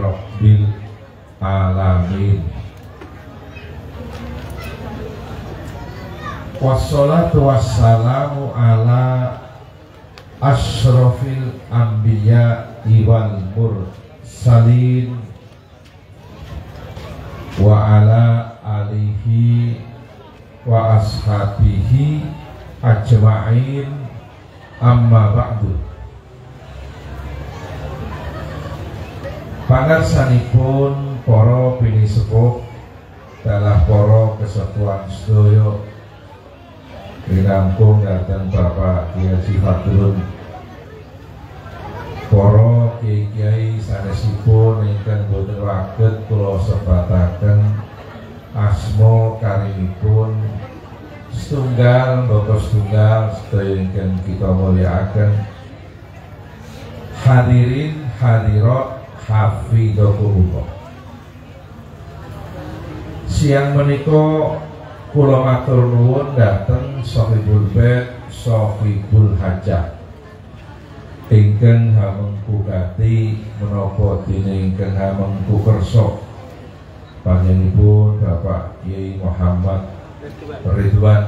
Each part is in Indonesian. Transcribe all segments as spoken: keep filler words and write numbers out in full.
rabbil alamin. Wassalatu wassalamu ala asyrafil anbiya wal mursalin wa ala alihi wa ashabihi ajma'in, amma ba'du. Pangarsanipun para pinisepuh dalah para kesatuan sedaya Rinangkung datang Bapak Kiai Haji Fadlun, para kiai-kiai sanesipun ingkang boten waget kula sebataken asma karimipun setunggal bapak setunggal sedaya ingkang kita mulyakaken. Hadirin hadirat hafidhakumullah. Siang menika kula matur nuwun dhateng Shahibul Bait Shahibul Hajah ingkang hamengku gati menapa dene ingkang hamengku kersa panjenenganipun Bapak Kiai Muhammad Ridwan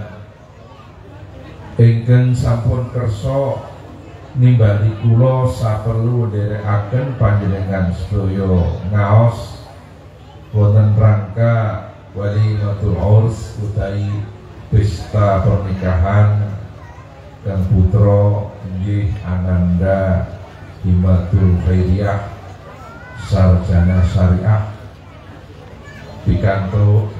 ingkang sampun kersa nimbali kula saperlu nderekaken panjenengan sedaya ngaos wonten rangka walimatul urs utawi pesta pernikahan dan putra inggih Ananda Himatul Khairiyah Sarjana Syariah pikantuk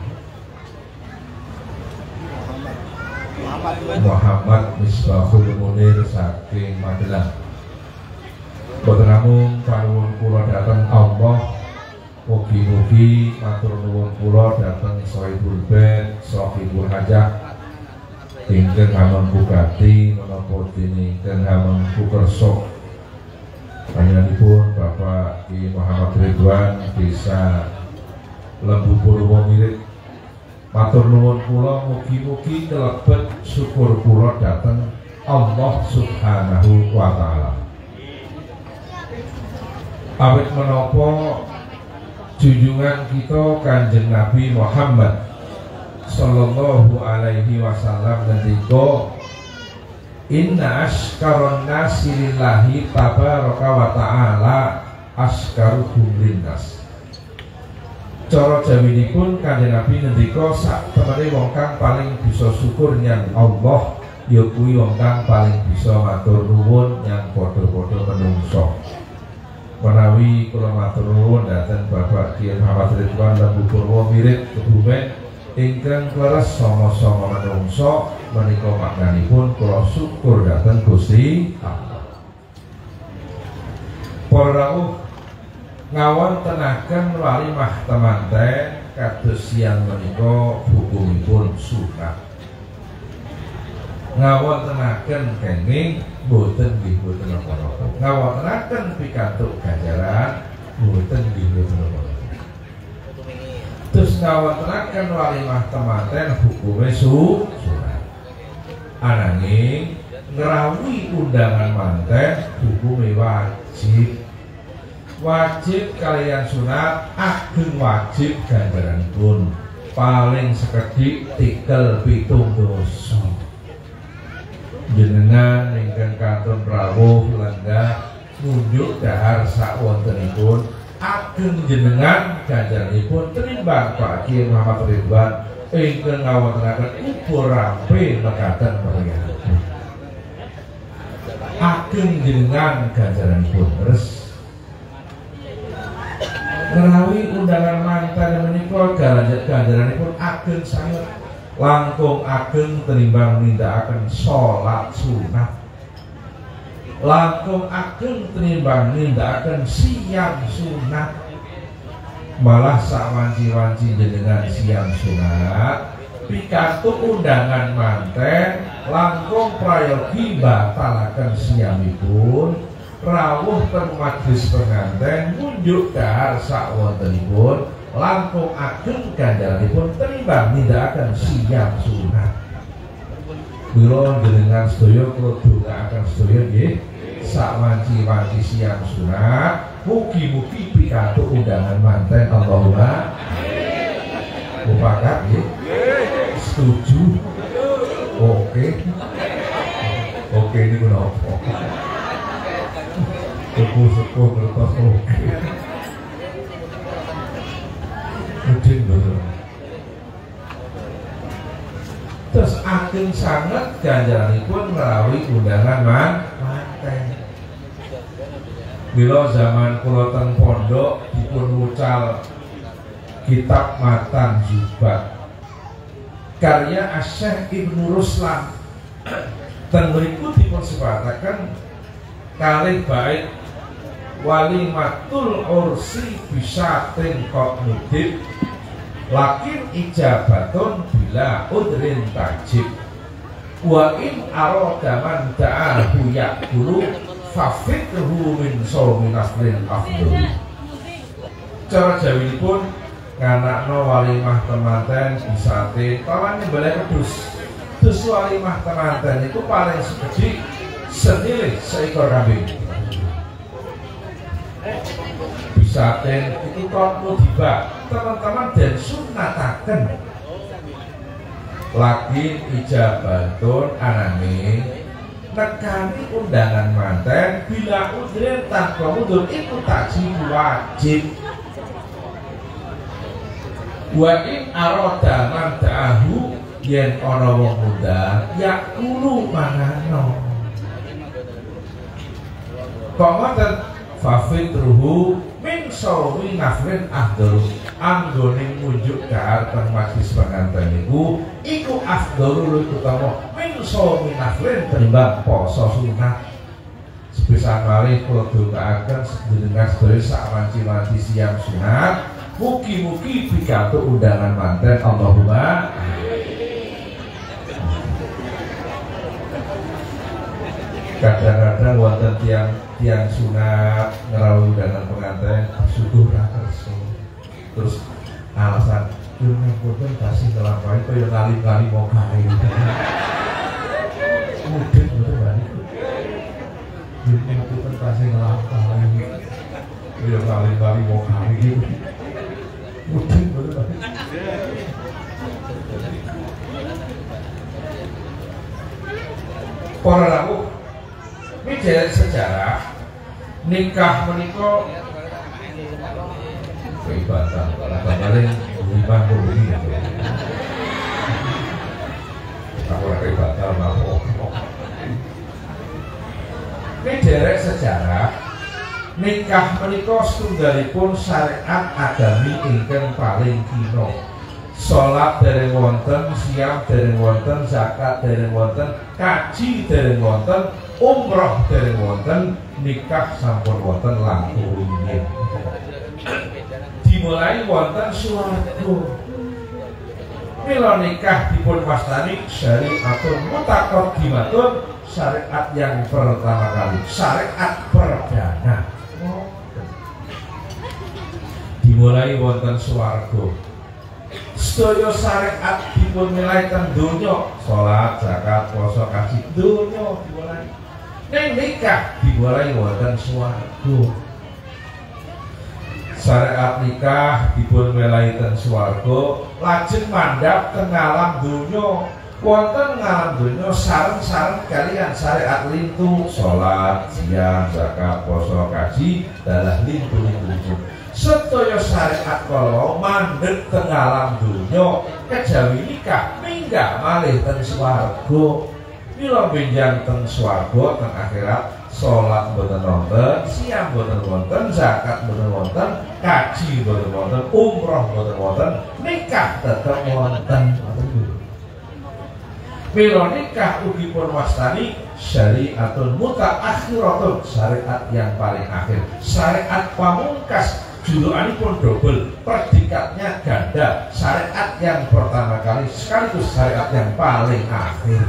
Muhammad Misbahul Munir saking Magelang. Boten namung panuwun kula dhateng Allah, mugi-mugi matur nuwun kula dhateng Shahibul Bait Shahibul Hajah ingkang hamengku gati menapa dene ingkang hamengku kersa panjenenganipun Bapak Ki Muhammad Ridwan Desa Lembu Purwomirip. Matur nuwun kula mugi-mugi kelebet syukur kula dhateng Allah Subhanahu wa taala. Awit menapa junjungan kita Kanjeng Nabi Muhammad sallallahu alaihi wasallam ngendika, inna askaron nasi lillahi tabaraka wa ta'ala askaruhum linnas. Cara jaminipun Kanjeng Nabi ngendika sak temene wong kang paling bisa syukur nyang Allah ya kuwi wong kang paling bisa matur nuwun nyang padha-padha menungso. Menawi kula matur nuwun dhateng Bapak Kiai Muhammad Ridwan Lembu Purwomirip Kebumen ingkang kleres sama-sama menungso menika maknanipun kula syukur dhateng Gusti Allah. Para rawuh ngawontenaken walimah temanten kados siang menika hukumipun sunat. Ngawontenaken kenging boten nggih boten napa-napa. Ngawontenaken pikantuk ganjaran boten nggih boten napa-napa. Terus ngawontenaken walimah temanten hukume sunat. Ananging ngrawuhi undangan manten hukume wajib. Wajib kalian sunat ageng wajib ganjaranipun paling sekedhik tikel pitung dosa. Jenengan ingkang kantun rawuh lenggah nunjuk dahar sakwontenipun ageng jenengan ganjaranipun tinimbang Pak Kiai Muhammad Ridwan ingkang ngawontenaken ubur rampe mekaten mriki. Ageng jenengan ganjaranipun res ngerawi undangan mantan menika ganjaranipun ageng sanget langkung ageng tenimbang nindakaken salat sunat, langkung ageng tenimbang nindakaken siyam sunat. Malah sawanci-wanci jenengan siyam sunat pikantuk undangan manten langkung prayogi batalaken siyamipun rawuh ten majelis penganten ngunjuk dahar sakwontenipun langkung ageng ganjaranipun tenimbang nindakaken siyam sunat. Kula jenengan sedaya kula dongaaken sedaya nggih sawanci-wanci siang sunat mugi-mugi pikantuk undangan manten Allahumma mufakat ya setuju oke oke ini kenapa sepuh-sepuh kertas oke mungkin betul. Terus aking sangat ganjaranipun melalui undangan man manten. Bila zaman kula teng pondok dipun wucal kitab Matan Zubat karya Asy-Syaikh Ibnu Ruslan. Ten mriku dipun sebataken kalih bait walimatul ursi bisa tengkok mudib lakin ijabatun bila udrin tajib wa in arodaman da'ahu yakulu fafidhu min sawmi nasrin afdul. Cara Jawi pun nganakno walimah temanten bisate kawan nyembelih kedus. Dus walimah temanten itu paling segede senilai seekor kambing. Bisaten itu kok mudibah teman-teman dan sunataken lagi ijabatun anane nekani undangan manten bila udren tanpa mudur itu tajib wajib wa in aroda man da'ahu yen ana wong muda yakulu manano kok ngoten fafidruhu min sawi nafrin afdal anggone ngunjuk dhateng majlis penganten niku iku afdalul utama min sawi nafrin tinimbang poso sunat. Sepisan malih kula dongaaken sedherek sedherek sawanci-wanci siang sunat mugi-mugi pikantuk undangan manten Allahumma kadang-kadang wonten tiang tiang sunat ngerawuh undangan pengantin suguh rakerso terus alasan cuma boten kasih ngelampahi kaya ngali-ngali mau gawe mudeng boten balik cuma boten kasih ngelampahi kaya ngali-ngali mau gawe mudeng boten balik para rawuh. Ini dari sejarah nikah menikah keibatan kata paling lima puluh ini aku keibatan mau ini dari sejarah nikah menikah setunggalipun syariat agami ingkang paling kino sholat dereng wonten, siam dereng wonten, zakat dereng wonten, kaji dereng wonten, umroh dereng wonten, nikah sampun wonten langkung rumiyin. Dimulai wonten swarga. Mila nikah dipun wastani syariatun mutaqaddimatun, syariat yang pertama kali, syariat perdana. Dimulai wonten swarga. Sedaya syariat dipun milai ten donya, salat, zakat, puasa, kaji donya dimulai. Ning nikah dimulai wonten swarga. Syariat nikah dipun milai ten swarga, lajeng mandhap teng alam donya. Wonten ngalam donya sareng-sareng kaliyan syariat lintu, salat, siam, zakat, puasa, kaji dalah lintu-lintu. Sedaya syariat kala mandheg teng alam donya kejawi nikah minggah malih teng swarga. Mila benjang teng swarga teng akhirat salat boten wonten, siam boten wonten, zakat boten wonten, kaji boten wonten, umroh boten wonten, nikah tetep wonten. Mila nikah ugi pun wastani syariatun mutaakhiratun, syariat yang paling akhir, syariat pamungkas. Julukanipun double, predikatnya ganda, syariat yang pertama kali sekaligus syariat yang paling akhir.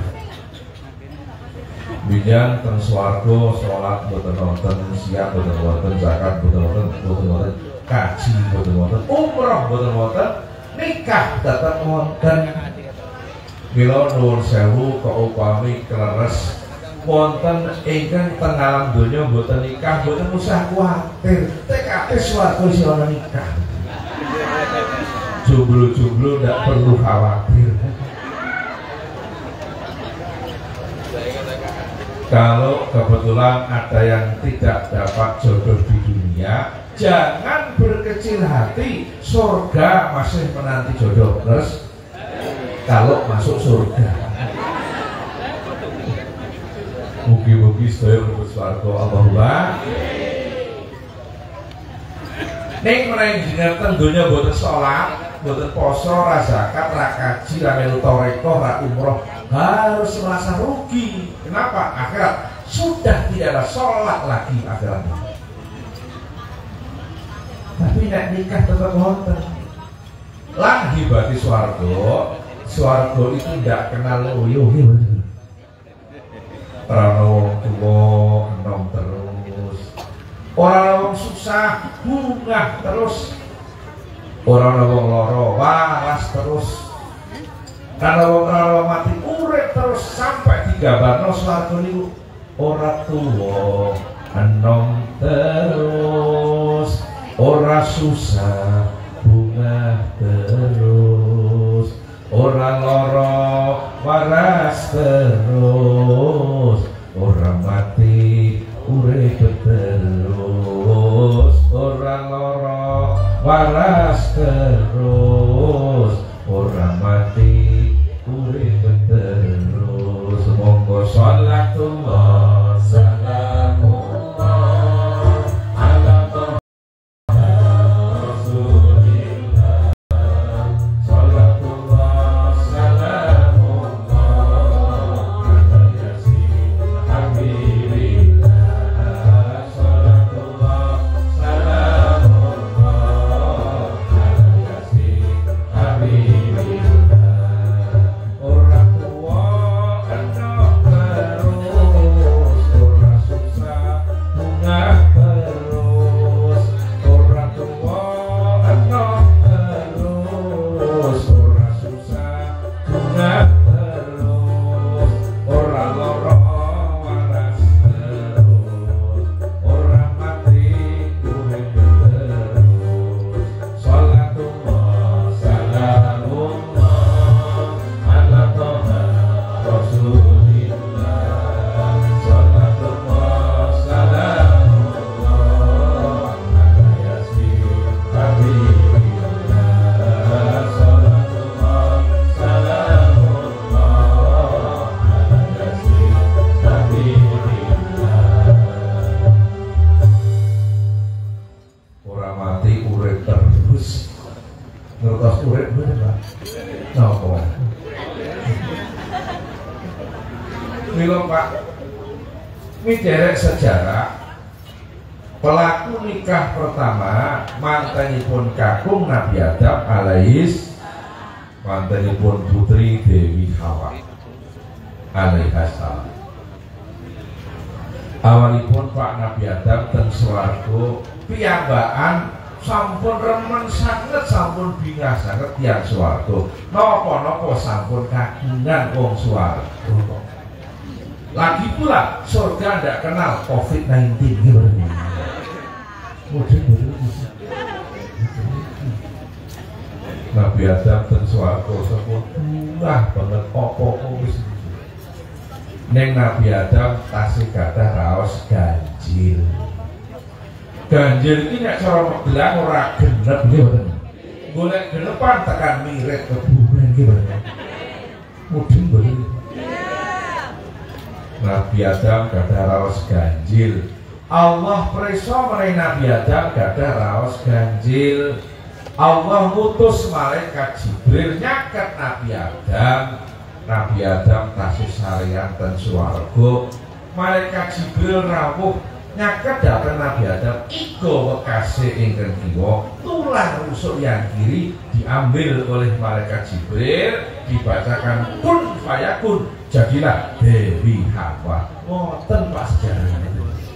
Bijang teng swarga salat boten wonten, siam boten wonten, zakat boten wonten, boten wonten, kaji boten wonten, umroh boten wonten, nikah tetep wonten. Mila nuwun sewu kok upami kleres wonten ingkang teng alam donya mboten nikah mboten usah kuwatir. Tekate swarga sing ana nikah. Jomblo-jomblo ndak perlu khawatir. Kalau kebetulan ada yang tidak dapat jodoh di dunia, jangan berkecil hati, surga masih menanti jodoh. Terus kalau masuk surga, mugi-mugi sedaya mlebu swarga Allahumma. Ning menawi jenengan teng donya boten salat, boten poso, ra zakat, ra kaji, ra melu tarekah, ra umroh, harus merasa rugi. Kenapa? Akhirat sudah tidak ada sholat lagi akhirat. Tapi nek nikah tetap wonten. Lah hibati swarga, swarga itu tidak kenal uyuh. Ora wong tuwa enom terus. Ora wong susah bungah terus. Ora wong lara waras terus. Karena orang mati urip terus sampai digambarno swarga niku ora tuwa enom terus, ora susah bunga terus, ora lara waras terus, ora mati urip terus, ora lara waras terus, ora mati urip terus. Monggo sholatullah salamullah ala rasulillah, sholatullah salamullah ala yasin habibillah, sholatullah salamullah ala yasin habibillah. Derek sejarah pelaku nikah pertama mantanipun kakung Nabi Adam alaihis, mantanipun putri Dewi Hawa alaihassalam. Awalipun Pak Nabi Adam ten swarga piyambakan sampun remen sanget, sampun bingah sanget tiyang swarga. Napa-napa sampun kagungan wong swarga. Lagi pula surga tidak kenal covid sembilan belas. Nabi Adam ten swarga sepun murah banget opo-opo wis. Neng Nabi Adam tasih gadah raos ganjil. Ganjil iki nek cara megelang ora genep nggih mboten. Golek genepan tekan miret keburen nggih mboten. Mudeng mboten. Nabi Adam gadah raos ganjil. Allah preso menawi Nabi Adam gadah raos ganjil. Allah ngutus malaikat Jibril nyaket Nabi Adam. Nabi Adam tasih sarian ten swarga. Malaikat Jibril rawuh nyaket dhateng Nabi Adam. Iga wekase ingkang kiwa, tulang rusuk yang kiri diambil oleh malaikat Jibril, dibacakan kun fayakun, jadilah Dewi Hawa. Ngoten Pak sejarahnya.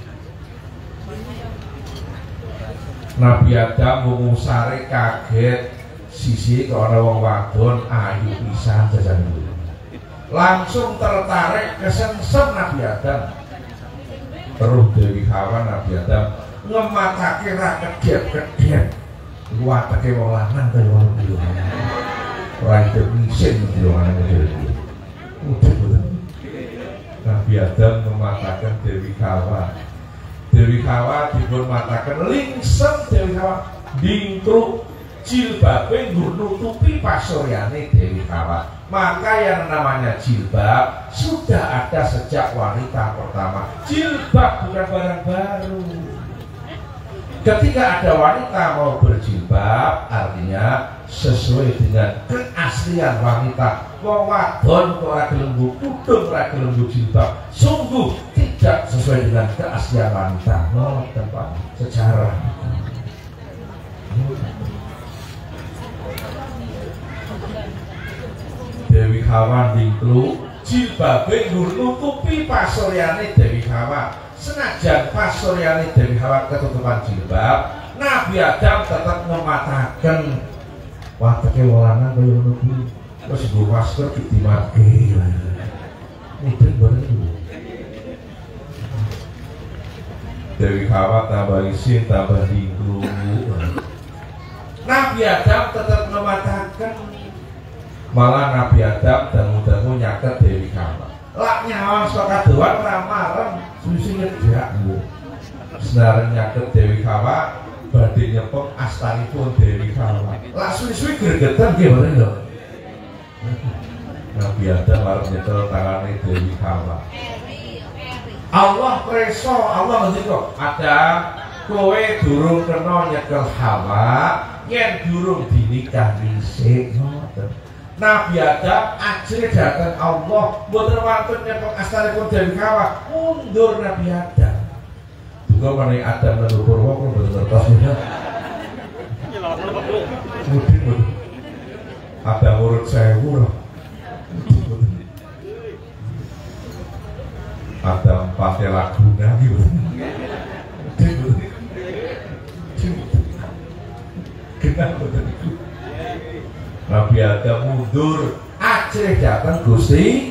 Nabi Adam ngusare kaget sisi ke ana wong wadon ayu pisan jajan dulu. langsung tertarik kesengsem Nabi Adam. Terus Dewi Hawa Nabi Adam ngematake ra kedhep-kedhep. Watake wong lanang kaya wong liya. Ora itu isin yo ana iki. Nabi Adam mematakan Dewi Hawa. Dewi Hawa dipun matakan lingsem Dewi Hawa dingkruk jilbabe nutupi pasoryane Dewi Hawa. Maka yang namanya jilbab sudah ada sejak wanita pertama. Jilbab bukan barang baru. Ketika ada wanita mau berjilbab, artinya sesuai dengan keaslian wanita. Wong wadon kok ora gelem kudung, ora gelem jilbab, sungguh tidak sesuai dengan keaslian wanita. Ngoten Pak, sejarah. Dewi Hawa dingklu jilbabe nutupi pasoryane Dewi Hawa. Senajan pasoryane Dewi Hawa ketutupan jilbab, Nabi Adam tetap mematakan watake wong lanang kaya ngono kuwi. Wis nggo masker ditimake. Mudeng bener. Dewi Hawa tambah isin tambah dingklu. Nabi Adam tetap mematakan, malah Nabi Adam dangu-dangu nyaket Dewi Hawa. Lak nyawang saka doan ora marem, suwi nyedhak nggo. Senaren nyaket Dewi Hawa badhe nyepeng astanipun Dewi Hawa. Lak suwi-suwi gregeten nggih mboten lho. Nabi Adam arep nyekel tangane Dewi Hawa. Allah preso, Allah ngendika, Adam, kowe durung kena nyekel Hawa, yen durung dinikah dhisik ngoten. Nabi Adam ajre dateng Allah, mboten wonten nyepeng astanipun Dewi Hawa, mundur Nabi Adam. Duga meneh Adam lan Purwa kok mboten ngertos ya. Mudin ada urut sewu loh. Ada empatnya laguna gitu. Kenapa begitu? Nabi Adam mundur, aceh datang Gusti.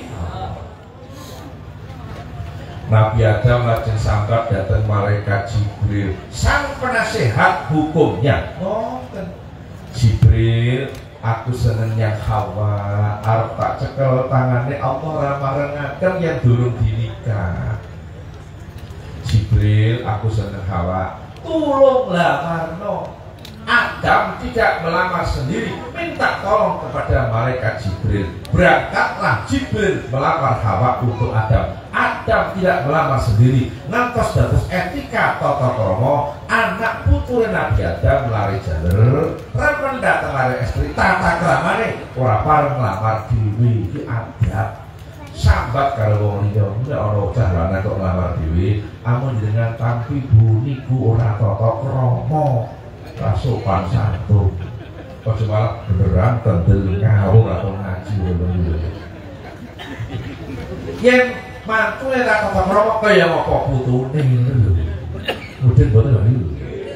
Nabi Adam lajeng sambat datang malaikat Jibril, sang penasehat hukumnya. Ngoten. Jibril, aku seneng yang Hawa, arep tak cekel tangane Allah ramarengaken yang durung dinikah. Jibril, aku seneng Hawa, tulung lamarno. Adam tidak melamar sendiri, minta tolong kepada malaikat Jibril. Berangkatlah Jibril melamar Hawa untuk Adam. Adam tidak melamar sendiri, ngantos dados etika tata krama anak putu Nabi Adam lari jalur remen datang lari istri tata kramane ora pareng nglamar dhewe iki adab. Sambat karo wong liya nek ana cah lanang kok nglamar dhewe, amun jenengan tampi bu niku ora tata krama. Sopan santun, kok malah beneran tendel kau atau ngaji bener. Yang mantu yang tak kata merokok kayak apa putune, mungkin bener nggak itu.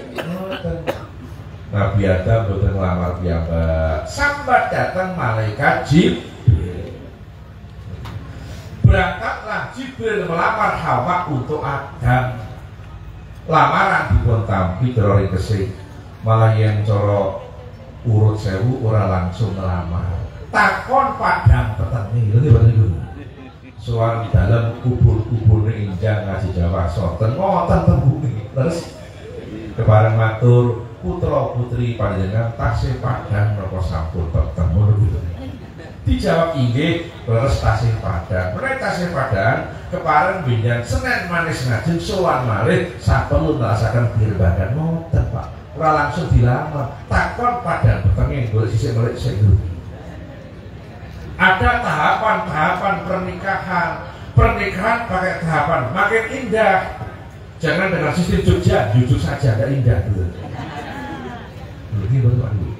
Nabi Adam bener ngelamar piyambak, sambat datang malaikat Jibril. Berangkatlah Jibril melamar Hawa untuk Adam. Lamaran dipun tampi terori kesih. Malah yang coro urut sewu ora langsung melamar, takon padang petani lho bener dulu. Soal di dalam kubur-kubur injang ngaji Jawa Soten ngoten teng bumi. Terus kebareng matur putra putri panjenengan tasih padang napa sampun bertemu gitu. Dijawab inggih leres tasih padang. Mereka tasih padang kepareng binjang Senin manis ngajeng sowan malih saperlu nerasaken birbadan ngoten Pak. Ora langsung dilamar, takon padang petengin golek sisik golek sik dulu. Ada tahapan-tahapan pernikahan. Pernikahan pakai tahapan makin indah. Jangan dengan sistem Jogja, jujur saja gak indah dulu. Ini baru anu.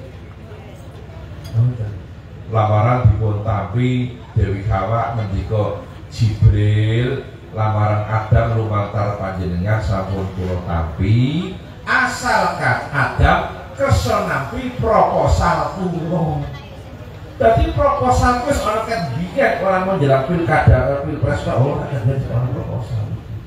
Lamaran dipun tampi Dewi Hawa ngendika Jibril, lamaran Adam lumantar panjenengan sampun kula tampi. Asalkan Adam kersa nampi proposal kula. Jadi proposal itu orang kan bikin orang mau jelang pilkada, pilpres kok orang kan jadi orang proposal.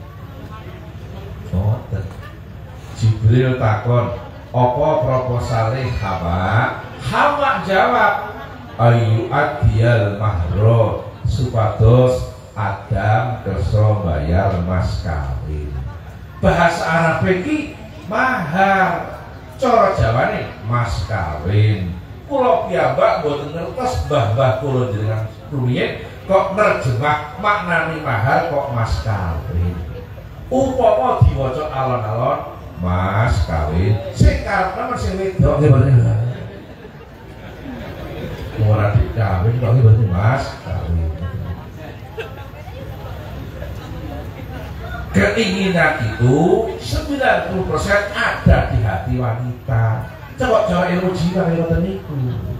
Oh, Jibril takon, apa proposalnya Hawa? Hawa jawab, ayu adiyal mahro supados Adam kerso bayar mas kawin. Bahasa Arab iki mahar, cara Jawane mas kawin. Kulo piyambak mboten ngertos mbah-mbah kula jenengan rumiyin kok nerjemah maknani mahar kok mas kawin. Upama diwaca alon-alon mas kawin, sing karepna sing wedok nggih mboten. Ora dikawin kok mboten mas kawin. Keinginan itu sembilan puluh persen ada di hati wanita. Coba Jawa ilmu jiwa yang ngoten niku.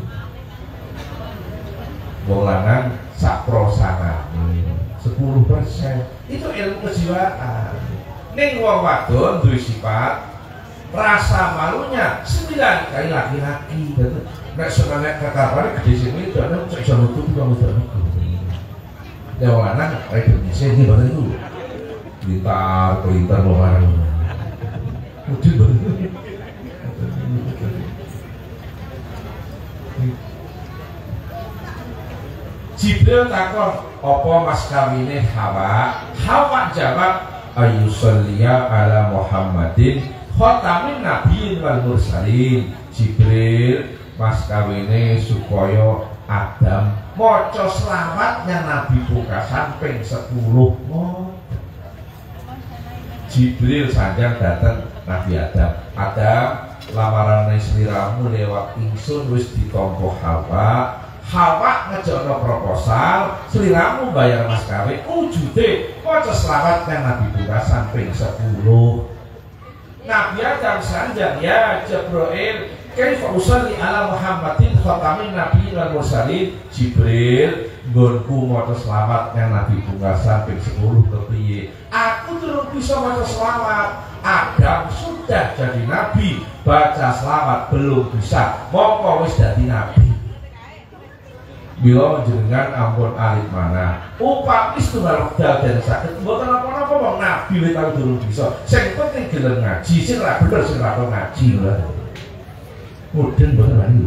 Wong lanang sapro sangane sepuluh persen itu ilmu kejiwaan. Ning wong wadon duwe sifat rasa malunya sembilan kali laki-laki. Nek senane kakapane gede sing wedok nek iso nutupi wong wedok niku. Ya wong lanang kaya Indonesia iki boten niku. Lintar, kelintar wong lanang. Mudin boten. Jibril takon, apa mas kawine Hawa? Hawa jawab, ayyusalliya ala Muhammadin khatamin nabiyyin wal mursalin. Jibril, mas kawine supaya Adam maca selawatnya Nabi pungkasan ping sepuluh. Jibril sanjang dateng Nabi Adam. Adam, lamarane sliramu lewat ingsun wis ditampa Hawa. Hawa ngejokno proposal, sliramu bayar mas kawin, wujude maca selawat kan Nabi pungkasan ping sepuluh. Nabi Adam sanjang, ya Jibril, kaifa usalli ala Muhammadin khatamin nabiyyin wal mursalin. Jibril, nggonku maca selawat kan Nabi pungkasan ping sepuluh kepiye? Aku durung bisa maca selawat. Adam sudah jadi nabi, baca selawat belum bisa, mongko wis dadi nabi. Bila jenengan ampun alit mana upami setunggal wekdal dan sakit mboten apa-apa wong nabi wis tau durung bisa. Sing penting gelem ngaji, sing ra bener sing ra ngaji lho. Mudeng mboten wani.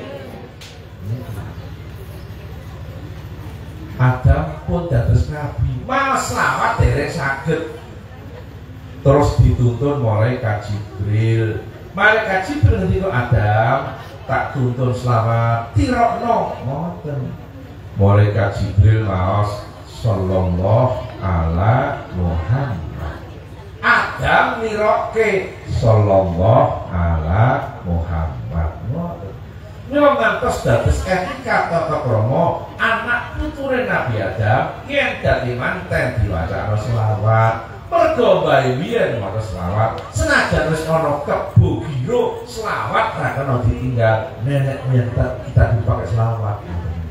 Adam pun dados nabi, malah selawat derek saged. Terus dituntun malaikat Jibril. Malaikat Jibril ngendika Adam, tak tuntun selawat tirokno ngoten. Malaikat Jibril maos sallallahu ala Muhammad. Adam nirokke sallallahu ala Muhammad. Ngoten. Nyuwun ngantos dados etika tata krama anak puture Nabi Adam yen dadi manten diwacana selawat. Mergo bae biyen maca selawat senajan wis ana kebo giro selawat ra kena ditinggal nenek moyang kita dipakai selawat.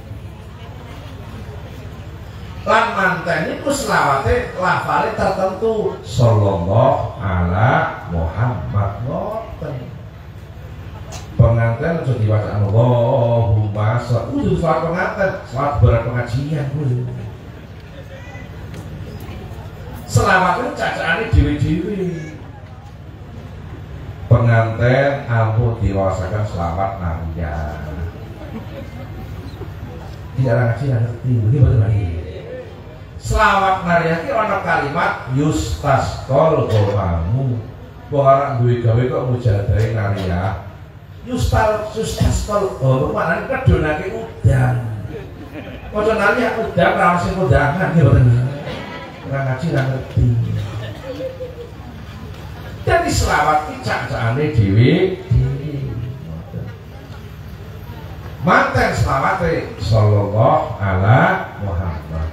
Lan manten iku selawate lafale tertentu sallallahu ala Muhammad ngoten. Pengantin aja diwaca Allahumma sholli kudu selawat pengantin, selawat berat pengajian kuwi. Selawat itu cacane dewi-dewi. Pengantin ampun diwasakan selawat Maria. Tidak ngaji ngerti, ini betul lagi. Selawat Maria itu ada kalimat yustasqol gomamu. Orang duwe gawe kok mujadahe Maria. Yustal yustasqol gomamu maknane kedonake udan. Maca Maria udan ra sing udangan iki betul. Orang ngaji nggak ngerti. Jadi selawat itu cak-cakane dewi manten selawate sallallahu ala Muhammad.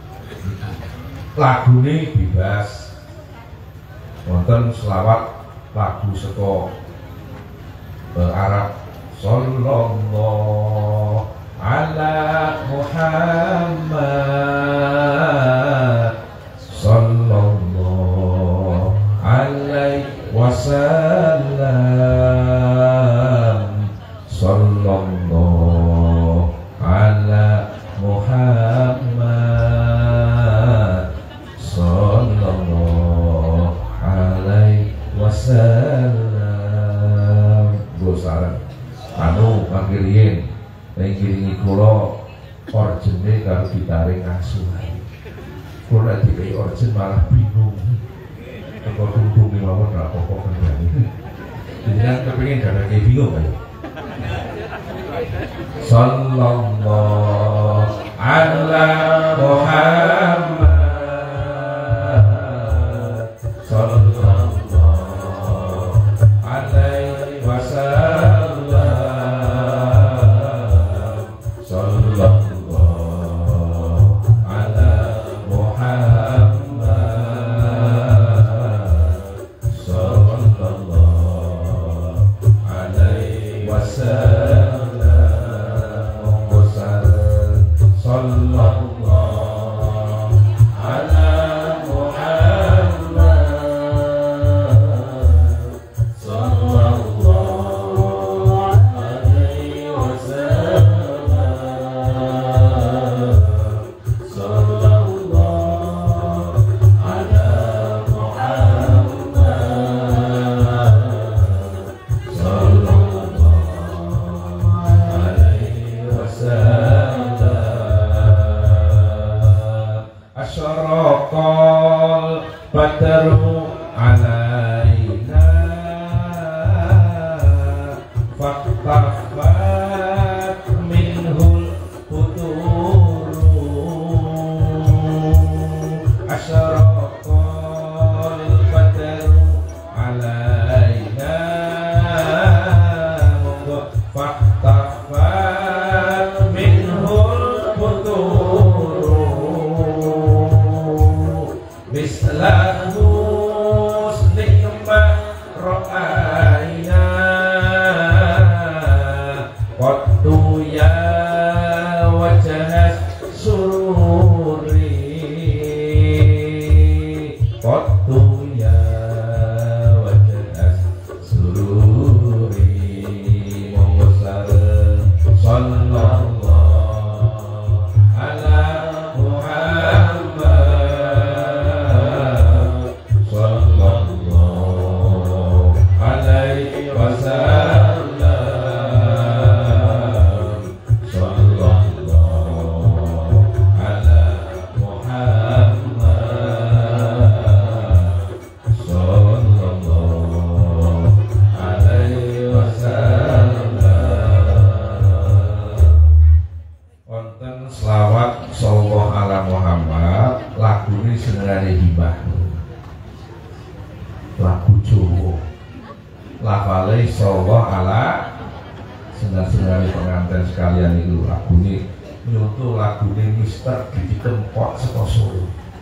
Lagune bebas. Wonten selawat lagu saka Arab sallallahu ala Muhammad sallallahu alaihi wasallam sallallahu nek kiringi kula orjene karo gitare ngasu ae. Kula nek dikai orjen malah bingung. Kok tunggu mawon ra apa-apa kendane. Jenengan kepengin dadake bingung ae. Sallallahu ala Muhammad sallallahu alaihi wasallam sallallahu ala Muhammad sallallahu alaihi wasallam sallallahu ala Muhammad sallallahu alaihi wasallam sallallahu ala Muhammad sallallahu alaihi wasallam. Asyraqal badru alaina faktafat minhul futuru. Asyraqal badru alaina faktafat minhul futuru. Mislahu snikma ro'ayna qattu ya wajah sururi qattu ya wajah sururi. Monggo sareng sallallahu ala Muhammad sallallahu alaihi wasallam sallallahu ala Muhammad sallallahu alaihi wasallam. Wonten selawat sallallahu ala Muhammad lagune senengane hibah. Lagu Jawa lafale sallallahu ala seneng-senengane pengantin sekalian itu lagune nyoto lagune Mister Didi Kempot saka Solo.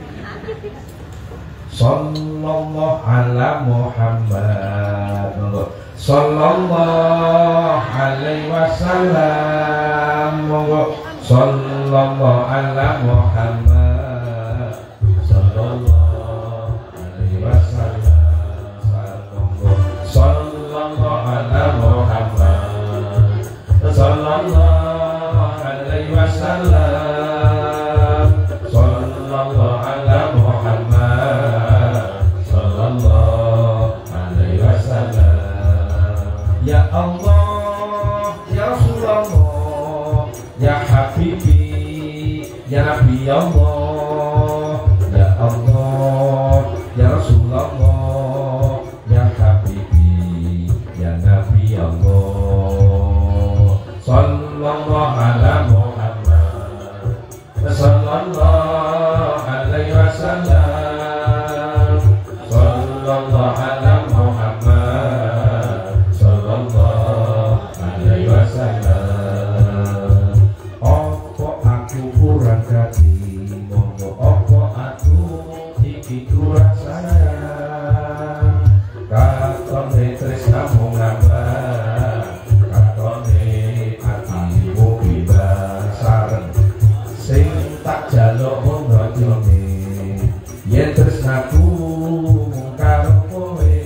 Sallallahu ala Muhammad monggo sallallahu alaihi wasallam monggo sallallahu ala Muhammad sallallahu alaihi wasallam sallallahu ala Muhammad sallallahu alaihi wasallam sallallahu ala Muhammad sallallahu alaihi wasallam. Ya Allah ya Rasulullah ya Habibi ya Nabi Allah ya Allah ya Rasulullah ya Habibi ya Nabi Allah sallallahu ala Muhammad sallallahu alaihi wasallam sallallahu ala Muhammad sallallahu alaihi wasallam. Opo aku kurang kati monggo opo aku iki kurang sayang katone tresnamu ngambah katone atimu bebas sareng sing tak jaluk mung ngajone yen tresnaku mung karo kowe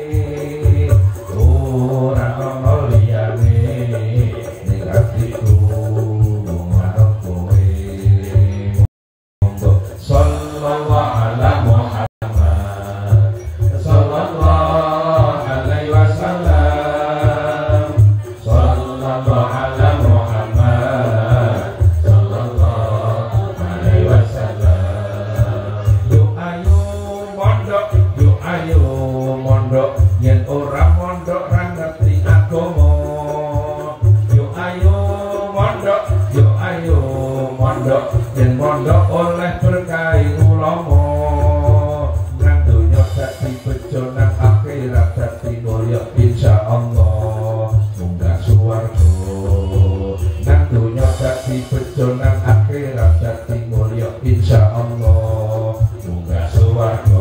ora ono liyane ning atiku mung karo kowe. Monggo sallallahu ala Muhammad sallallahu alaihi wasallam sallallahu ala Muhammad oleh berkahi ulama nang dunya dadi bejo nang akhirat dadi mulya insyaallah munggah swarga nang dunya dadi bejo nang akhirat dadi mulya insyaallah munggah swarga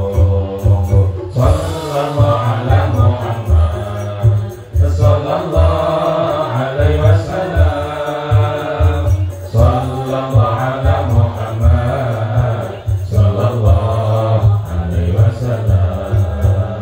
sallallahu ala Muhammad sallallahu alaihi wasallam sallallahu ala Muhammad sallallahu alaihi wasallam.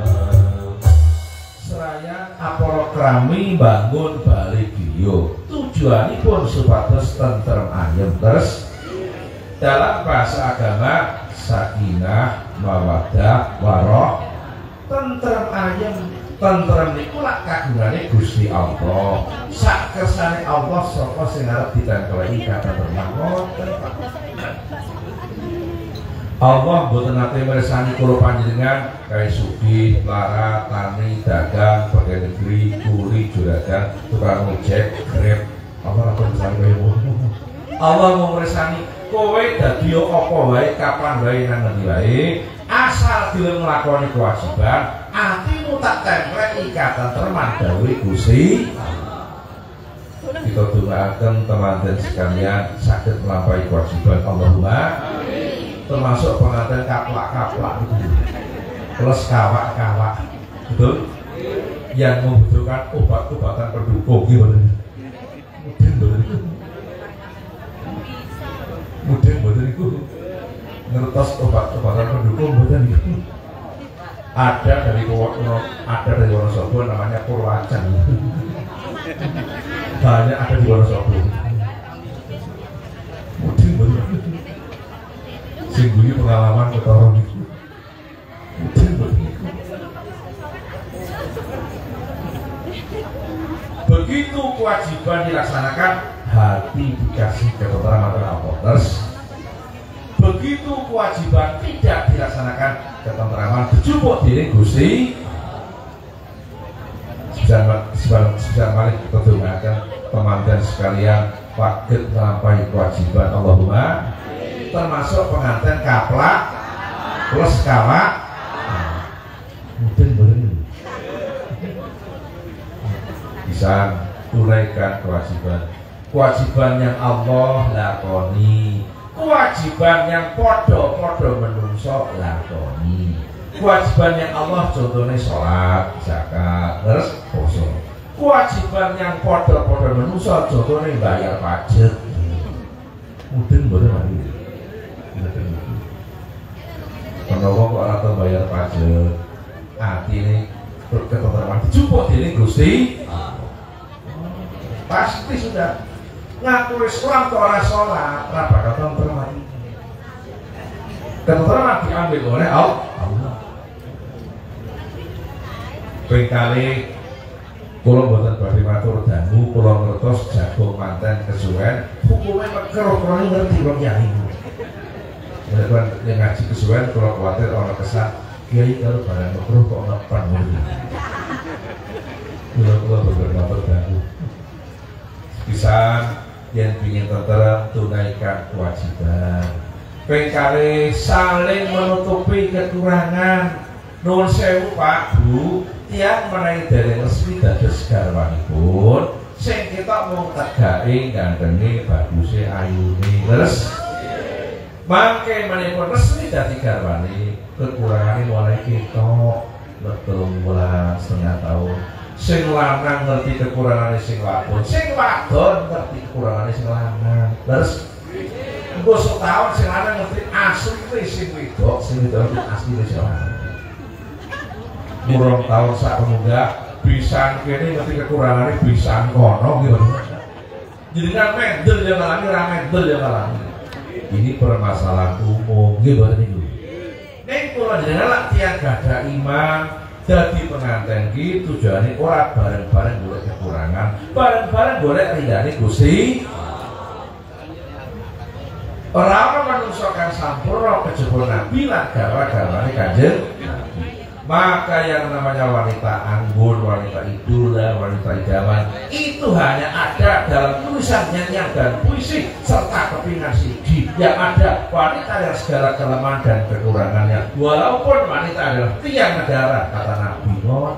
Seraya apara krami bangun bali griya tujuanipun supados tentrem ayem terus dalam bahasa agama sakinah mawaddah warah tentrem ayem tentrem niku lak kagungane Gusti Allah sak kersane Allah sapa sing arep ditempeli katentreman ngoten Pak. Allah mboten nate mirsani kula panjenengan kae sugih larat tani dagang pegawai negeri kuli juragan tukang ojek grab apa ora mirsani kaya ngono Allah mau mirsani kowe dadi apa wae kapan wae nang ngendi wae asal gelem nglakoni kewajiban atimu tak tempel ikatan terman dawuh Gusti. Kita doakan teman-teman sekalian sakit melampaui kewajiban Allahumma termasuk pengantin kaplak-kaplak itu plus kawak-kawak betul yang membutuhkan obat-obatan pendukung gimana mungkin betul itu mungkin betul itu ngertos obat-obatan pendukung betul itu ada dari ada dari Wonosobo namanya Purwacan banyak ada di Wonosobo mungkin betul singguhi pengalaman ketorong itu mungkin betul begitu kewajiban dilaksanakan hati dikasih ketentraman apa terus begitu kewajiban tidak dilaksanakan ketentraman dijupuk diri Gusti. Sebab balik kita doakan teman-teman sekalian wakil melampaui kewajiban Allahumma termasuk pengantin kaplak plus kawak mungkin boleh bisa tunaikan kewajiban kewajiban yang Allah lakoni kewajiban yang podo-podo menungso lakoni kewajiban yang Allah contohnya sholat zakat terus poso kewajiban yang podo-podo menungso contohnya bayar pajak mungkin boleh mati kenapa kok orang bayar pajak hati ini ketentraman dijupuk diri Gusti pasti sudah ngaku Islam ke orang sholat kenapa ketentraman ketentraman diambil oleh Allah. Berkali kula mboten badhe matur dangu kula ngertos jagung manten kesuwen hukume meker kula ngerti kok kiai Mereka yang ngaji kesuwen kula kuwatir ana kesan kiai karo barang makruh kok ana panguri kula kula beberapa dangu pisan yen pingin tentrem tunaikan kewajiban pengkali saling menutupi kekurangan nuwun sewu Pak Bu tiang menaik dari resmi dados garwanipun sing kita mau tegake gandenge baguse ayune terus mangke menipun resmi dadi garwane kekurangane mulai kita telung bulan setengah tahun sing lanang ngerti kekurangane sing wadon sing wadon ngerti kekurangane sing lanang terus engko setahun sing lanang ngerti asli sing wedok sing wedok asli sing lanang murong tahun sak pemuda bisa kene ngerti kekurangannya bisa kono gitu jadi kan mendel yang ngalami ramendel yang ngalami ini permasalahan umum gitu ini nih kalau jenengan lah tiang gada iman jadi pengantin gitu tujuannya orang bareng-bareng boleh kekurangan bareng-bareng boleh ridani Gusti orang menungsokan sampurna kejebol Nabi lah gara-gara kanjeng Maka yang namanya wanita anggun, wanita idola, wanita idaman itu hanya ada dalam tulisan nyanyian dan puisi serta kepingan siji. Yang ada wanita yang segala kelemahan dan kekurangannya, walaupun wanita adalah tiang negara, kata Nabi.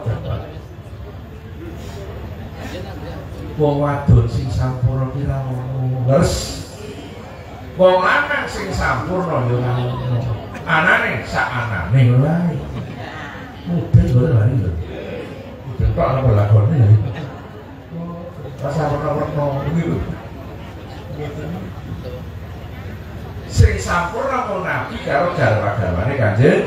Wong wadon sing sampurna kira ngeres, wong lanang sing sampurna yo ngono. Anane sak anane wae. Mudeng boleh lari lho. Mudeng kok ana lakone ya. Rasa warna-warna gitu. Sing sampurna pun Nabi karo garwa-garwane Kanjeng.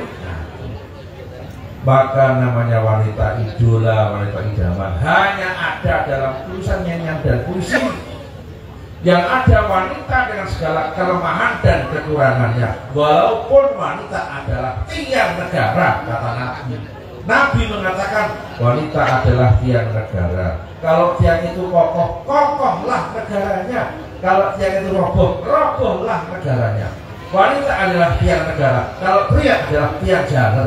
Maka namanya wanita idola, wanita idaman hanya ada dalam tulisan nyanyian dan puisi. Yang ada wanita dengan segala kelemahan dan kekurangannya, walaupun wanita adalah tiang negara, kata Nabi. Nabi mengatakan wanita adalah tiang negara. Kalau tiang itu kokoh, kokohlah negaranya. Kalau tiang itu roboh, robohlah negaranya. Wanita adalah tiang negara. Kalau pria adalah tiang jalan.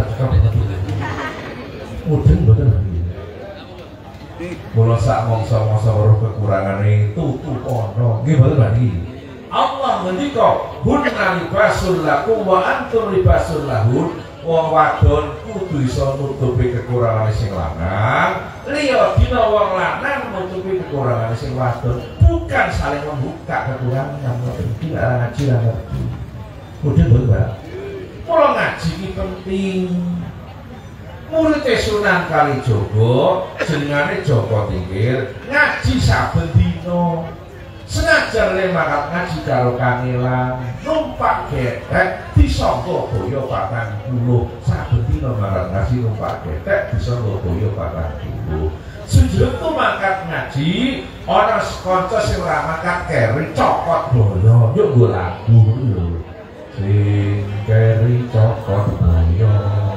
Mudeng betul lagi. Mula sak mongso-mongso weruh kekurangane tutu ana. Nggih mboten lagi. Allah ngendika, "Hunna libasul lakum wa antum libasul lahun." Wong wadon kudu iso nutupi kekurangane sing lanang, liya dina wong lanang nutupi kekurangane sing wadon, bukan saling membuka kekurangan. Iki ngaji ra ngerti. Mudeng mboten, Pak? Mula ngaji iki penting. Murid Sunan Kalijaga jenengane Joko Tingkir ngaji saben dina. Senajan le mangkat ngaji karo kangelan, numpak getek disangka boyo patang puluh. Saben dina mangkat ngaji numpak getek disangka boyo patang puluh. Sujud tu mangkat ngaji ana kanca sing ora mangkat keri cokot boyo. Yuk nggo lagu lho. Sing keri cokot boyo.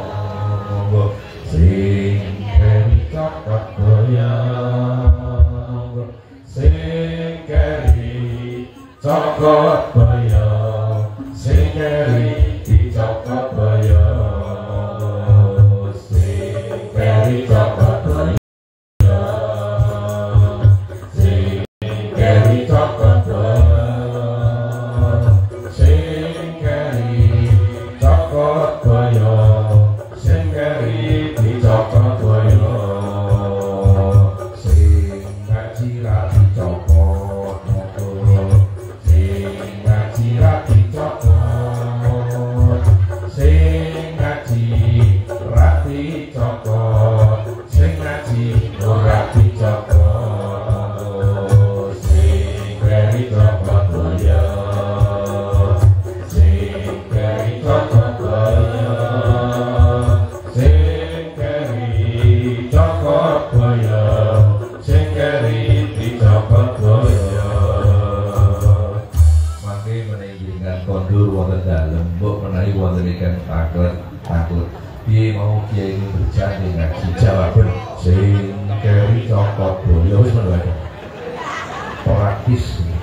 Sing keri cokot boyong, sing keri cokot boyong, sing keri dicokot boyong, sing keri cokot boyong, sing keri cokot boyong, sing keri cokot boyong, sing keri dicokot boyo, sing ngaji ra dicokot moto, sing ngaji ra dicokot, sing ngaji ra dicokot, sing ngaji ora dicokot, sing keri cokot boyo, sing keri cokot boyo, sing keri cokot boyo, sing keri dicokot boyo. Mangke menawi dengan kondur wonten dalem, mbok menawi wonten ingkang taklet takut. Piye mau kiai ini berjanji ngaji jawaban sing keri cokot boyo wis ngono wae. Praktis.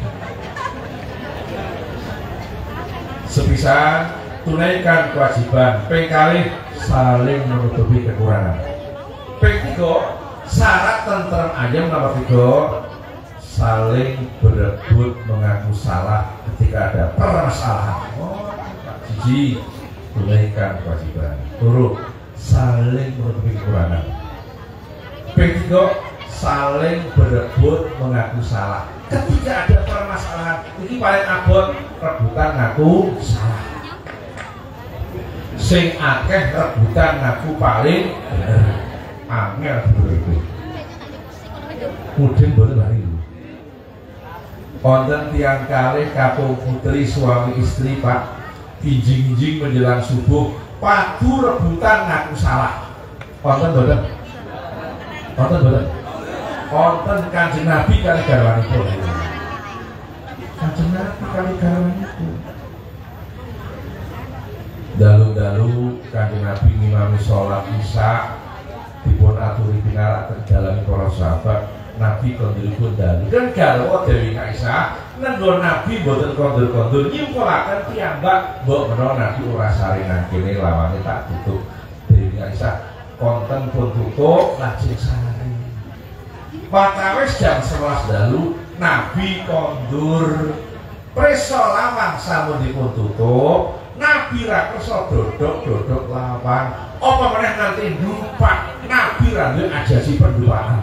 Sepisan tunaikan kewajiban, ping kalih saling menutupi kekurangan. Ping tiga syarat tentrem ayam. Nomor tiga saling berebut mengaku salah ketika ada permasalahan. Siji tunaikan kewajiban, turu saling menutupi kekurangan. Ping tiga saling berebut mengaku salah ketika ada permasalahan. Ini paling abot rebutan ngaku salah. Sing akeh rebutan ngaku paling bener. Angel bener. Mudeng boten lari. Wonten tiyang kalih kakung putri suami istri Pak, injing-injing menjelang subuh padu rebutan ngaku salah. Wonten boten? Wonten boten? Wonten Kanjeng Nabi kali garwanipun. Kanjeng Nabi kali garwanipun. Dalu-dalu Kanjeng Nabi ngimami sholat isya dipun aturi pinarak dalam para sahabat. Nabi kondilipun dalu dan garwa Dewi Aisyah nenggon Nabi boten kondur-kondur nyimpulaken piyambak mbok menawa Nabi ora saringan kene lawane tak tutup. Dewi Aisyah konten pun tutup lajeng sari. Watawis jam sebelas dalu Nabi kondur preso lawang sampun dipun tutup. Nabi ra kersa dodok-dodok lawang. Apa meneh nanti numpak Nabi ra duwe ajasi penduaan.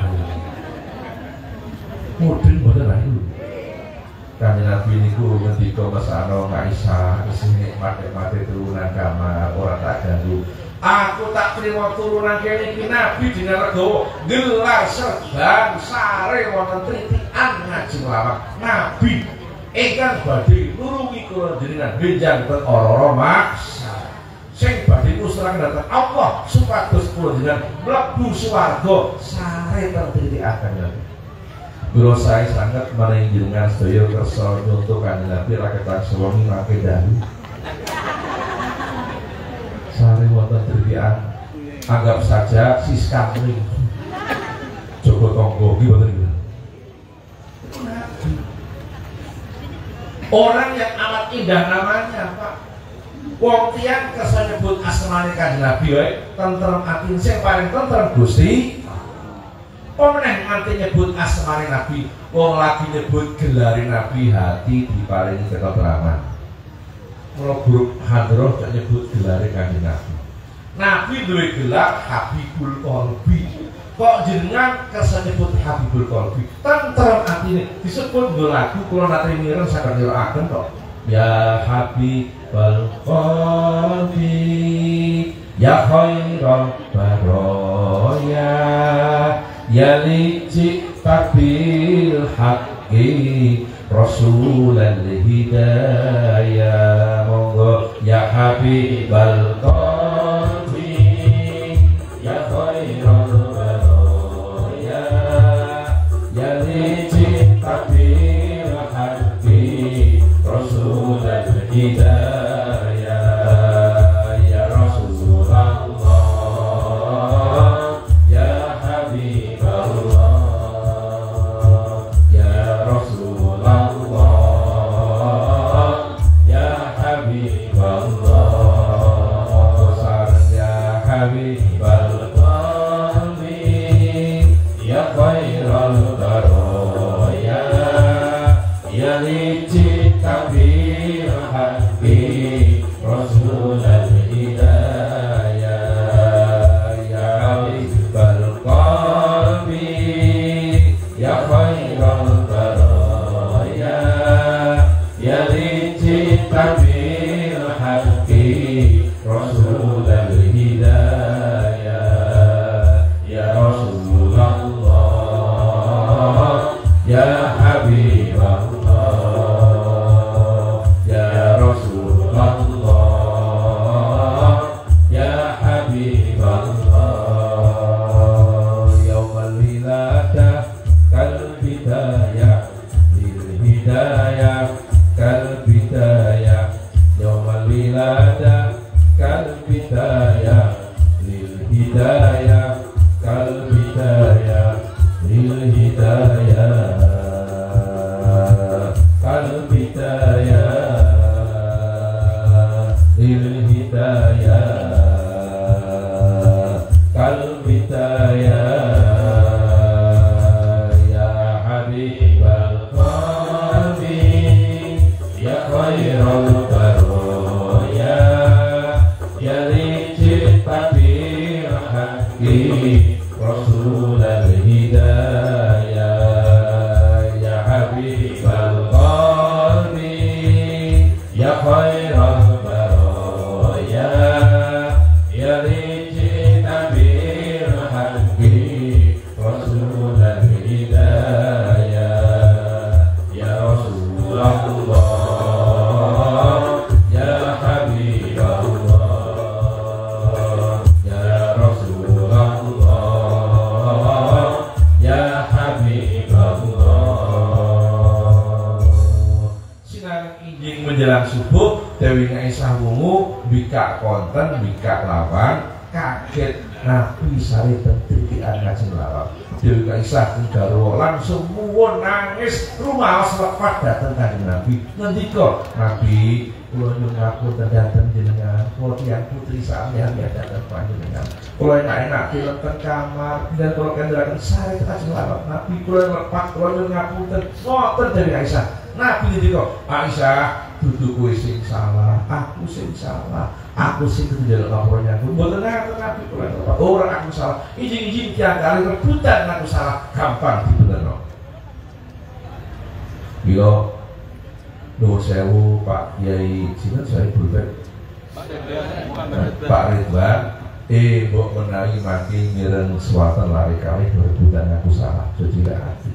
Mudeng boten ayu. Kanjeng Nabi niku ngendika mesano Aisyah isih nikmat-nikmate turunan kamar ora tak ganggu. Aku tak terima turunan kene iki Nabi dina regawa gelar serban sare wonten tritikan ngaji lawang. Nabi ingkang badhe nulungi kula jenengan benjang ten ora maksa. Sing badhe musrang dhateng Allah supados kula jenengan mlebu swarga sare ten tritikaken. Kula sae sanget maring jenengan sedaya kersa nyuntuk kanjeng Nabi raketan suwengi mangke dalu. Sare wonten tritikan anggap saja siska ring. Joko tonggo iki wonten iki. Orang yang amat indah namanya, Pak. Wong tiyang kersa nyebut asmane kanjeng Nabi wae, tentrem ati sing paling tentrem Gusti. Pemenang nanti nyebut asmane Nabi, wong lagi nyebut gelare Nabi hati diparingi ketentraman. Mula buruk hadroh gak nyebut gelare kanjeng Nabi. Nabi duwe gelar Habibul Qalbi. Kok jenengan kersa nyebut Habibul Qalbi, tentrem atine disebut nggo lagu kula nate mireng saged nyirakaken kok. Ya Habibul Qalbi ya khairal baraya ya lici tabil haqqi rasulal hidayah. Monggo ya Habibul Qalbi ya khairal hidayah ya Rasulullah ya Habiballah ya Rasulullah ya Habiballah sareng ya Habiballah ya khairal baraya ya lici tabir hati rasulul hidayah ya Habibul Qalbi ya khairal baraya ya lici tabir hati rasulul hidayah ya Rasulullah ya Habibullah menjelang subuh Dewi Aisyah wungu bika konten bika lawan kaget Nabi sari tentrikian ngajeng lawang. Dewi Aisyah nggarwa langsung muwun nangis rumaos lepat dateng kanjeng Nabi. Ngendika Nabi kula nyuwun ngapunten dhateng jenengan, kula tiyang putri sampeyan ya dhateng panjenengan. Kula enak-enak film teng kamar, dan kula kendaraken sare kajeng lawat Nabi kula lepat kula nyuwun ngapunten. Ngoten dari Aisyah. Nabi ngendika, Aisyah, dudu kowe sing salah, aku sing salah. Aku sing kudu njaluk ngapura aku. Mboten ngaten Nabi kula lepat. Ora aku salah. Ijing-ijing tiang kali rebutan aku salah, gampang dibenerno. Bila Nuwun sewu Pak Kiai sinten saya Bulbek Pak Ridwan eh mbok menawi mati mireng suwatan lari kali berebutan aku salah jejak hati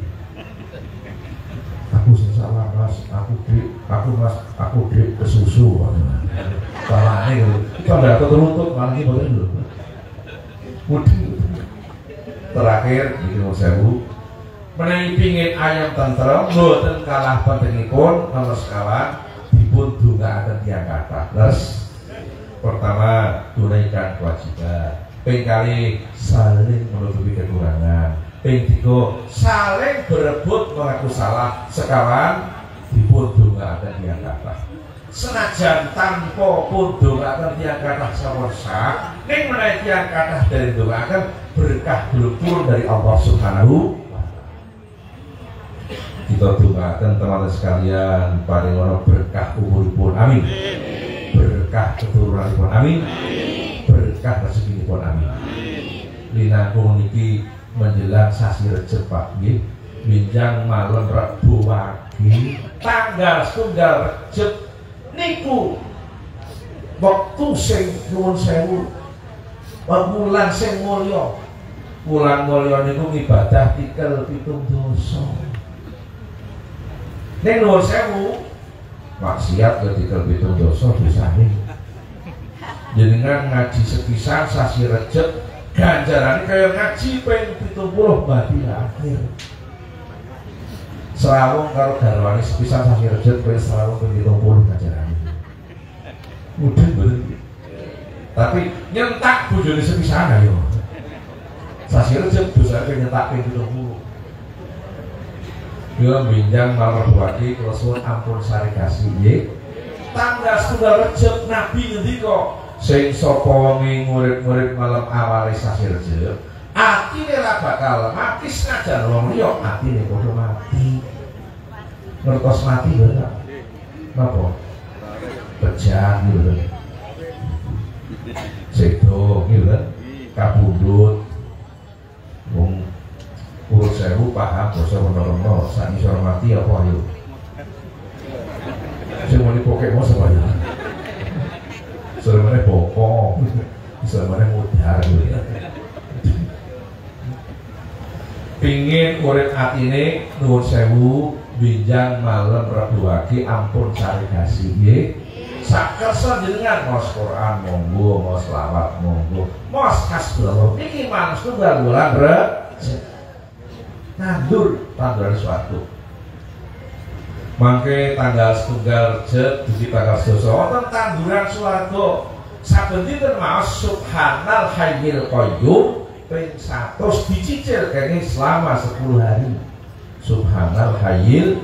aku sing salah mas aku dik aku mas aku dik kesusu salahnya itu ada tertutup malah ini boleh dulu mudi terakhir di Nuwun sewu menawi pingin ayam tentrem mboten kalah pentingipun nomor sekawan dipun dongaaken tiyang kathah. Terus pertama tunaikan kewajiban, ping kali saling menutupi kekurangan, ping tiga saling berebut mengaku salah, sekawan dipun dongaaken tiyang kathah. Senajan tanpa pun dongaaken tiyang kathah sawarsa ning menawi tiyang kathah dari dongaaken berkah turun dari Allah Subhanahu. Kita doakan teman-teman sekalian paling ono berkah umuripun amin, berkah keturunanipun amin, berkah rezekinipun amin. Linangkung niki menjelang sasi Rejab Pak nggih, minjang malam Rabu Wage tanggal setunggal Rejab niku waktu sing nuwun sewu wulan sing mulya. Wulan mulya niku ngibadah tikel pitung dosa. Ning nuwun sewu maksiat ketika pitung dosa dosane. Jenengan ngaji sepisan sasi Rejab ganjarane kaya ngaji ping pitung puluh badi akhir. Serawung karo garwane sepisan sasi Rejab kaya serawung ping pitung puluh ganjarane. Mudeng mboten. Tapi nyentak bojone sepisan ayo. Sasi Rejab dosane nyentak ping pitung puluh. Bila minjang malam Wage kula suwun ampun sari kasih nggih. Tanggal setunggal Rejab Nabi ngendika sing sapa wonge murid-murid malam awale sasi Rejab atine ra bakal mati senajan wong liya atine padha mati. Ngertos mati lho ta? Napa? Pejang lho. Sedo nggih lho. Kabundut. Wong urut sewu paham basa rono-rono sak iso mati apa ayo sing muni pokek mau sapa ya selemane boko selemane mudhar pingin urip atine nuwun sewu binjang malam Rabu Wage ampun sari kasih nggih sakersa jenengan maos Quran monggo maos selawat monggo maos hasbunallah niki manus tunggal bulan Rejab nandur tanduran suatu mangke tanggal setunggal Rejab dugi tanggal sedasa wonten tanduran suatu saben dinten maos subhanal hayyil qayyum ping seratus dicicil kene selama sepuluh hari subhanal hayyil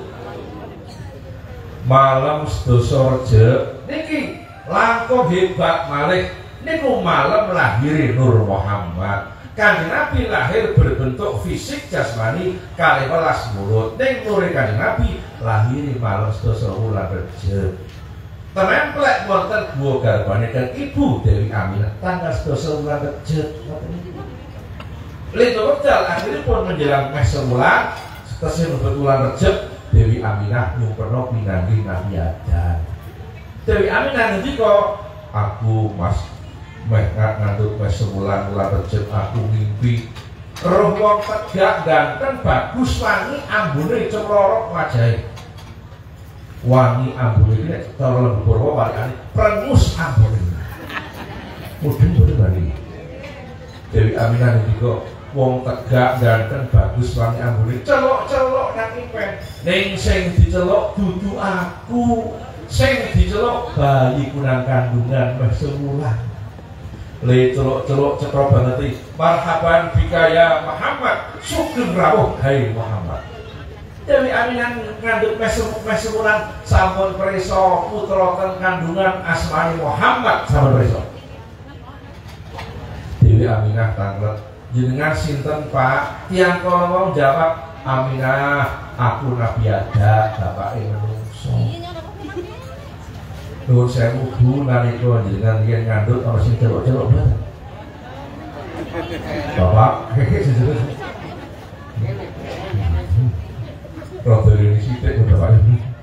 malam sedasa Rejab niki langkung hebat malih niku malam lahir Nur Muhammad. Kanjeng Nabi lahir berbentuk fisik jasmani kalih welas mulut ning nure Kanjeng Nabi lahir malam sedasa wulan Rejab. Templek wonten guwa garbane dan Ibu Dewi Aminah tanggal sedasa wulan Rejab. Lha wekdal akhiripun menjelang meh sebulan tesih mlebet wulan Rejab Dewi Aminah nyumpena pinanggih Nabi Adam. Dewi Aminah ngendika aku Mas meh ngandut meh sebulan wulan Rejab aku mimpi roh wong tegak ganteng bagus wangi ambune cemlorok wajahe wangi ambune iki cara lembur wae walikane prengus ambune mudeng boten bali Dewi Aminah ngendika wong tegak ganteng bagus wangi ambune celok-celok nang ipen ning sing dicelok dudu aku sing dicelok bayi kunang kandungan meh sebulan. Le celuk-celuk cetha banget marhaban bika ya Muhammad sugeng rawuh hai Muhammad Dewi Aminah ngandut mesemulan sampun preso putra ten kandungan asmani Muhammad sampun preso. Dewi Aminah tanglet jenengan sinten Pak? Tiang kala mau jawab Aminah aku Nabi Ada bapake menungso. Nuwun sewu Bu nalika jenengan yen ngandut ana sing celok-celok banget. Bapak hehe sesuk. Rodo ini sithik udah Pak.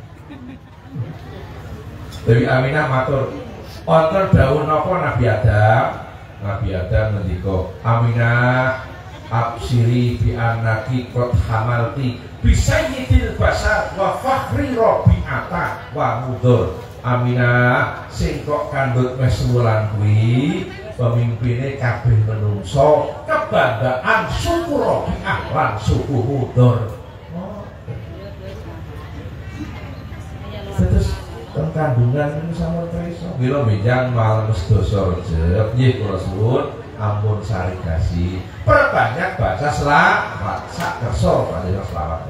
Dewi Aminah matur, wonten dawuh napa Nabi Adam? Nabi Adam ngendika, Aminah absiri bi annaki qad hamalti bi sayyidil basar wa fakhri rabi'ata wa mudur. Aminah sing kok kandhut wis wulan kuwi pemimpine kabeh menungso kebanggaan suku Rabi'ah lan suku Mudur. Terus kandungan ini sama Treso bila bejang malam sedoso rejep nggih kula suwun ampun sari kasih perbanyak baca selawat sak kersa panjenengan selawat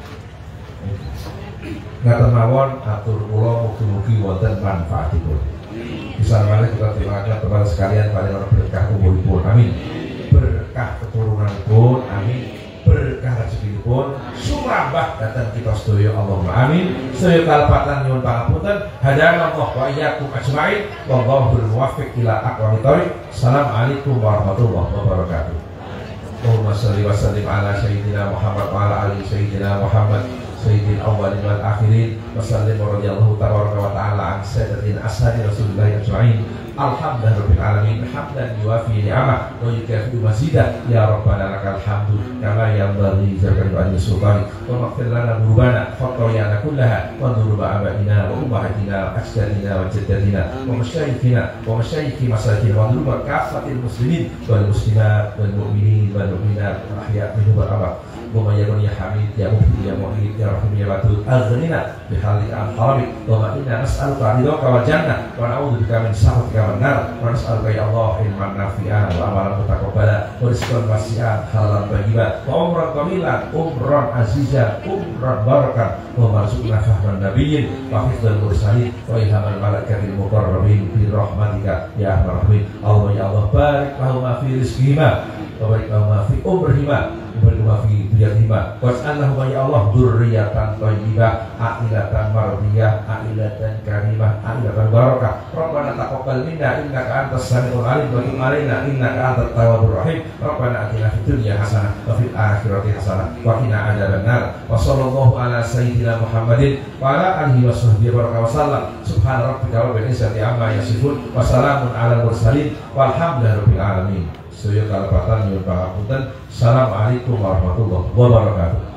ngaten mawon atur kula mugi-mugi wonten manfaatipun. Bisa mari kita terima kepada sekalian panjenengan berkah umuripun amin, berkah keturunanipun amin, berkah rezekipun sumrambah datang kita sedaya Allahumma amin. Sedaya kalpatan nyuwun pangapunten. Hadana Allah wa iyyakum ajmain. Wallahu muwaffiq ila aqwamit thoriq. Assalamualaikum warahmatullahi wabarakatuh. Allahumma shalli wa sallim ala sayyidina Muhammad wa ala ali sayyidina Muhammad sayyidil awwalin wal akhirin wa sallim radhiyallahu tabaraka wa ta'ala an sayyidatina ashabi Rasulillah ajmain. Alhamdulillahirabbil alamin hamdan yuwafi ni'amah wa yukafi mazidah ya rabbana lakal hamdu kama yanbaghi li wajhi sultani wa maghfir lana dhunubana khatayana kullaha wa dhunuba abaina wa ummahatina wa ajdadina wa jaddatina wa masyayikhina wa masyayikhi masakin wa dhunuba kafatil muslimin wal muslimat wal mu'minin wal mu'minat ahya minhum wal amwat. Wa ya ya hamid ya mubdi ya mu'id ya rahim ya wadud aghnina bihalika an haramik wa ma inna nas'aluka ridhaka wal jannah wa na'udzubika min sakhatika benar wa nas'aluka ya Allah ilman nafi'an wa amalan mutaqabbala wa rizqan wasi'an halalan thayyiban wa umran thawilan umran azizan umran barakan wa marzuqna fahman nabiyyin wa hifdzal mursalin wa ilhamal malaikatil muqarrabin bi rahmatika ya arhamar rahimin. Allah ya Allah barik lahum fi rizqihima wa barik lahum fi umrihima wa fi biyadihima was'allahu ya Allah dzurriyyatan thayyibah aqilatan mardiyah aqilatan karimah aqilatan barakah. Rabbana taqabbal minna innaka antas samiul alim wa tub alaina innaka antat tawwabur rahim. Rabbana atina fid dunya hasanah wa fil akhirati hasanah wa qina adzabannar. Wa sallallahu ala sayyidina Muhammadin wa ala alihi wa sahbihi wa sallam. Subhana rabbika rabbil izzati amma yasifun wa salamun alal mursalin walhamdulillahi rabbil alamin. Sedaya kalpatan nyuwun pangapunten. Assalamualaikum warahmatullahi wabarakatuh.